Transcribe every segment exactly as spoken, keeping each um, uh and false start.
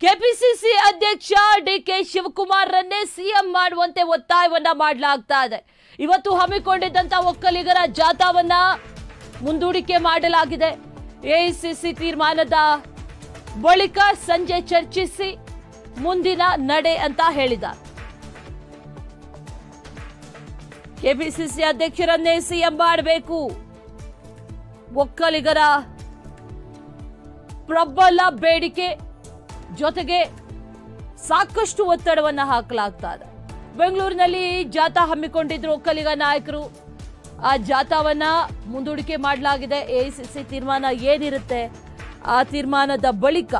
KPCC ಅಧ್ಯಕ್ಷ D K Shivakumar ರನ್ನೇ CM ಮಾಡುವಂತೆ ಒತ್ತಾಯವನ್ನ ಮಾಡಲಾಗ್ತಾ ಇದೆ. ಇವತ್ತು ಹಮ್ಮಿಕೊಂಡಿದ್ದಂತ ಒಕ್ಕಲಿಗರ ಜಾಥಾವನ್ನ ಮುಂದೂಡಿಕೆ ಮಾಡಲಾಗಿದೆ. ಎಐಸಿಸಿ ತೀರ್ಮಾನದ ಬಳಿಕ ಸಂಜೆ ಚರ್ಚಿಸಿ ಮುಂದಿನ ನಡೆ ಅಂತ ಹೇಳಿದ್ದಾರೆ. ಕೆಪಿಸಿಸಿ ಅಧ್ಯಕ್ಷರನ್ನೇ ಸಿಎಂ ಮಾಡಬೇಕು, ಒಕ್ಕಲಿಗರ ಪ್ರಬಲ ಬೇಡಿಕೆ ಜೊತೆಗೆ ಸಾಕಷ್ಟು ಒತ್ತಡವನ್ನು ಹಾಕಲಾಗ್ತಾ ಇದೆ. ಬೆಂಗಳೂರಿನಲ್ಲಿ ಜಾಥಾ ಹಮ್ಮಿಕೊಂಡಿದ್ರು ಒಕ್ಕಲಿಗ ನಾಯಕರು. ಆ ಜಾಥಾವನ್ನ ಮುಂದೂಡಿಕೆ ಮಾಡಲಾಗಿದೆ. ಎಐಸಿಸಿ ತೀರ್ಮಾನ ಏನಿರುತ್ತೆ ಆ ತೀರ್ಮಾನದ ಬಳಿಕ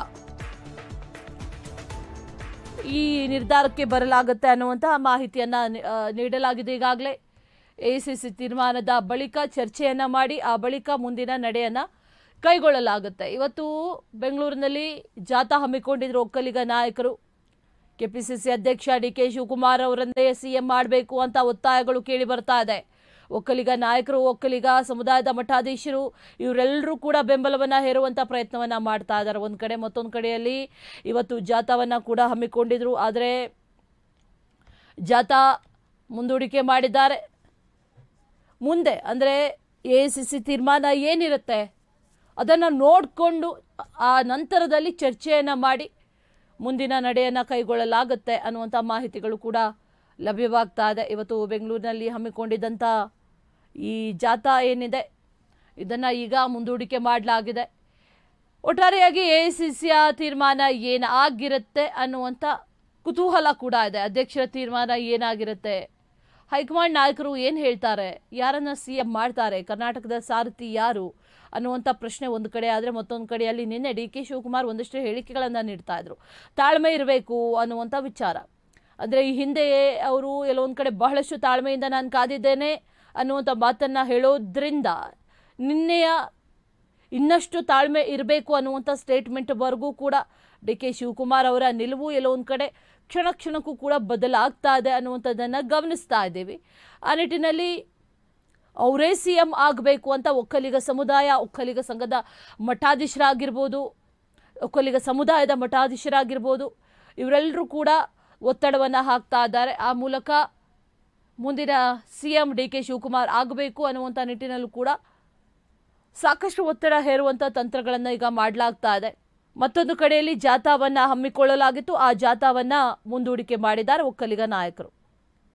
ಈ ನಿರ್ಧಾರಕ್ಕೆ ಬರಲಾಗುತ್ತೆ ಅನ್ನುವಂತಹ ಮಾಹಿತಿಯನ್ನ ನೀಡಲಾಗಿದೆ. ಈಗಾಗಲೇ ಎಐಸಿಸಿ ತೀರ್ಮಾನದ ಬಳಿಕ ಚರ್ಚೆಯನ್ನ ಮಾಡಿ ಆ ಬಳಿಕ ಮುಂದಿನ ನಡೆಯನ್ನ ಕೈಗೊಳ್ಳಲಾಗುತ್ತೆ. ಇವತ್ತು ಬೆಂಗಳೂರಿನಲ್ಲಿ ಜಾಥಾ ಹಮ್ಮಿಕೊಂಡಿದ್ರು ಒಕ್ಕಲಿಗ ನಾಯಕರು. ಕೆಪಿಸಿಸಿ ಅಧ್ಯಕ್ಷ ಡಿ ಕೆ ಶಿವಕುಮಾರ್ ಅವರನ್ನೇ ಸಿಎಂ ಮಾಡಬೇಕು ಅಂತ ಒತ್ತಾಯಗಳು ಕೇಳಿ ಬರ್ತಾ ಇದೆ. ಒಕ್ಕಲಿಗ ನಾಯಕರು, ಒಕ್ಕಲಿಗ ಸಮುದಾಯದ ಮಠಾಧೀಶರು ಇವರೆಲ್ಲರೂ ಕೂಡ ಬೆಂಬಲವನ್ನ ಹೇರುವಂತ ಪ್ರಯತ್ನವನ್ನ ಮಾಡ್ತಾ ಇದ್ದಾರೆ ಒಂದ್ ಕಡೆ. ಮತ್ತೊಂದು ಕಡೆಯಲ್ಲಿ ಇವತ್ತು ಜಾಥಾವನ್ನ ಕೂಡ ಹಮ್ಮಿಕೊಂಡಿದ್ರು. ಆದರೆ ಜಾಥಾ ಮುಂದೂಡಿಕೆ ಮಾಡಿದ್ದಾರೆ. ಮುಂದೆ ಅಂದ್ರೆ ಎಐಸಿಸಿ ತೀರ್ಮಾನ ಏನಿರುತ್ತೆ ಅದನ್ನು ನೋಡಿಕೊಂಡು ಆ ನಂತರದಲ್ಲಿ ಚರ್ಚೆಯನ್ನು ಮಾಡಿ ಮುಂದಿನ ನಡೆಯನ್ನು ಕೈಗೊಳ್ಳಲಾಗುತ್ತೆ ಅನ್ನುವಂಥ ಮಾಹಿತಿಗಳು ಕೂಡ ಲಭ್ಯವಾಗ್ತಾ ಇದೆ. ಇವತ್ತು ಬೆಂಗಳೂರಿನಲ್ಲಿ ಹಮ್ಮಿಕೊಂಡಿದ್ದಂಥ ಈ ಜಾಥಾ ಏನಿದೆ ಇದನ್ನು ಈಗ ಮುಂದೂಡಿಕೆ ಮಾಡಲಾಗಿದೆ. ಒಟ್ಟಾರೆಯಾಗಿ ಎಐಸಿಸಿಯ ತೀರ್ಮಾನ ಏನಾಗಿರುತ್ತೆ ಅನ್ನುವಂಥ ಕುತೂಹಲ ಕೂಡ ಇದೆ. ಅಧ್ಯಕ್ಷರ ತೀರ್ಮಾನ ಏನಾಗಿರುತ್ತೆ, ಹೈಕಮಾಂಡ್ ನಾಯಕರು ಏನು ಹೇಳ್ತಾರೆ, ಯಾರನ್ನ ಸಿಎಂ ಮಾಡ್ತಾರೆ, ಕರ್ನಾಟಕದ ಸಾರಥಿ ಯಾರು ಅನ್ನುವಂಥ ಪ್ರಶ್ನೆ ಒಂದು ಕಡೆ ಆದರೆ, ಮತ್ತೊಂದು ಕಡೆಯಲ್ಲಿ ನಿನ್ನೆ ಡಿ ಕೆ ಶಿವಕುಮಾರ್ ಒಂದಷ್ಟು ಹೇಳಿಕೆಗಳನ್ನು ನೀಡ್ತಾ ಇದ್ರು. ತಾಳ್ಮೆ ಇರಬೇಕು ಅನ್ನುವಂಥ ವಿಚಾರ. ಅಂದರೆ ಈ ಹಿಂದೆ ಅವರು ಎಲ್ಲೊಂದು ಕಡೆ ಬಹಳಷ್ಟು ತಾಳ್ಮೆಯಿಂದ ನಾನು ಕಾದಿದ್ದೇನೆ ಅನ್ನುವಂಥ ಮಾತನ್ನು ಹೇಳೋದ್ರಿಂದ ನಿನ್ನೆಯ ಇನ್ನಷ್ಟು ತಾಳ್ಮೆ ಇರಬೇಕು ಅನ್ನುವಂಥ ಸ್ಟೇಟ್ಮೆಂಟ್ವರೆಗೂ ಕೂಡ ಡಿ ಕೆ ಶಿವಕುಮಾರ್ ಅವರ ನಿಲುವು ಎಲ್ಲೋ ಒಂದು ಕಡೆ ಕ್ಷಣ ಕ್ಷಣಕ್ಕೂ ಕೂಡ ಬದಲಾಗ್ತಾ ಇದೆ ಅನ್ನುವಂಥದ್ದನ್ನು ಗಮನಿಸ್ತಾ ಇದ್ದೀವಿ. ಆ ನಿಟ್ಟಿನಲ್ಲಿ ಅವರೇ ಸಿ ಎಂ ಆಗಬೇಕು ಅಂತ ಒಕ್ಕಲಿಗ ಸಮುದಾಯ, ಒಕ್ಕಲಿಗ ಸಂಘದ ಮಠಾಧೀಶರಾಗಿರ್ಬೋದು, ಒಕ್ಕಲಿಗ ಸಮುದಾಯದ ಮಠಾಧೀಶರಾಗಿರ್ಬೋದು, ಇವರೆಲ್ಲರೂ ಕೂಡ ಒತ್ತಡವನ್ನು ಹಾಕ್ತಾ ಇದ್ದಾರೆ. ಆ ಮೂಲಕ ಮುಂದಿನ C M D K Shivakumar ಆಗಬೇಕು ಅನ್ನುವಂಥ ನಿಟ್ಟಿನಲ್ಲೂ ಕೂಡ ಸಾಕಷ್ಟು ಒತ್ತಡ ಹೇರುವಂಥ ತಂತ್ರಗಳನ್ನು ಈಗ ಮಾಡಲಾಗ್ತಾ ಇದೆ. ಮತ್ತೊಂದು ಕಡೆಯಲ್ಲಿ ಜಾಥಾವನ್ನ ಹಮ್ಮಿಕೊಳ್ಳಲಾಗಿತ್ತು. ಆ ಜಾಥಾವನ್ನ ಮುಂದೂಡಿಕೆ ಮಾಡಿದ್ದಾರೆ ಒಕ್ಕಲಿಗ ನಾಯಕರು.